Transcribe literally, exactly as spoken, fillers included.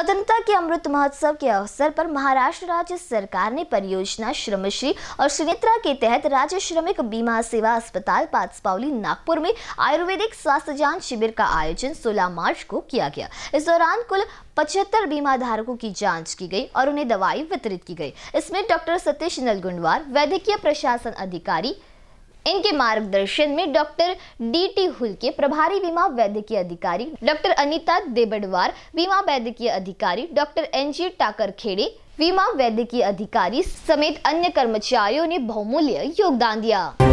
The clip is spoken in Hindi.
स्वतंत्रता के अमृत महोत्सव के अवसर पर महाराष्ट्र राज्य सरकार ने परियोजना श्रमश्री और श्रीनेत्रा के तहत राज्य श्रमिक बीमा सेवा अस्पताल पाचपावली नागपुर में आयुर्वेदिक स्वास्थ्य जांच शिविर का आयोजन सोलह मार्च को किया गया। इस दौरान कुल पचहत्तर बीमा धारकों की जांच की गई और उन्हें दवाई वितरित की गई। इसमें डॉक्टर सतीश नलगुंडवार, वैद्यकीय प्रशासन अधिकारी, इनके मार्गदर्शन में डॉक्टर डी टी हुल्के, प्रभारी बीमा वैद्यकीय अधिकारी, डॉक्टर अनीता देबड़वार, बीमा वैद्यकीय अधिकारी, डॉक्टर एन जी टाकरखेड़े, बीमा वैद्यकीय अधिकारी समेत अन्य कर्मचारियों ने बहुमूल्य योगदान दिया।